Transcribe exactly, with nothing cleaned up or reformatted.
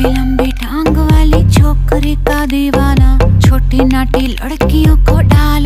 लंबी टांग वाली छोकरी का दीवाना, छोटी नाटी लड़कियों को डाल